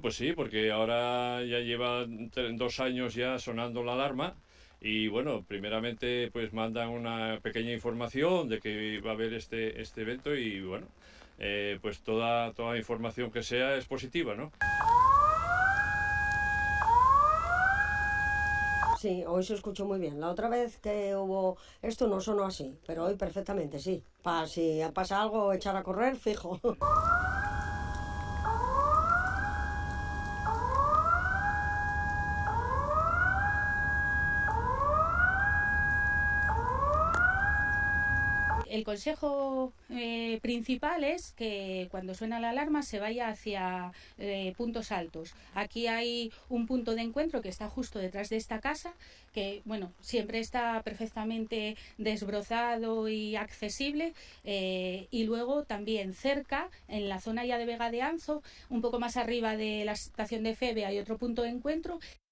pues sí, porque ahora ya lleva 2 años ya sonando la alarma y bueno, primeramente pues mandan una pequeña información de que va a haber este evento y bueno, pues toda información que sea es positiva, ¿no? Sí, hoy se escuchó muy bien. La otra vez que hubo esto no sonó así, pero hoy perfectamente sí. Para si pasa algo, echar a correr, fijo. El consejo principal es que cuando suena la alarma se vaya hacia puntos altos. Aquí hay un punto de encuentro que está justo detrás de esta casa, que bueno, siempre está perfectamente desbrozado y accesible. Y luego también cerca, en la zona ya de Vega de Anzo, un poco más arriba de la estación de Febe, hay otro punto de encuentro.